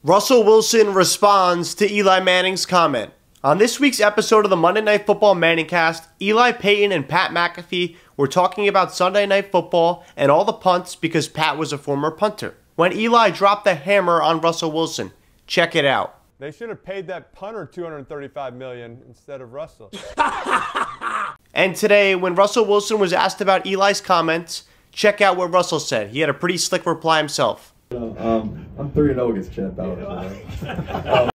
Russell Wilson responds to Eli Manning's comment. On this week's episode of the Monday Night Football Manningcast, Eli Payton and Pat McAfee were talking about Sunday Night Football and all the punts because Pat was a former punter. When Eli dropped the hammer on Russell Wilson, check it out. They should have paid that punter $235 million instead of Russell. And today, when Russell Wilson was asked about Eli's comments, check out what Russell said. He had a pretty slick reply himself. I'm 3-0 against Chad Ballard.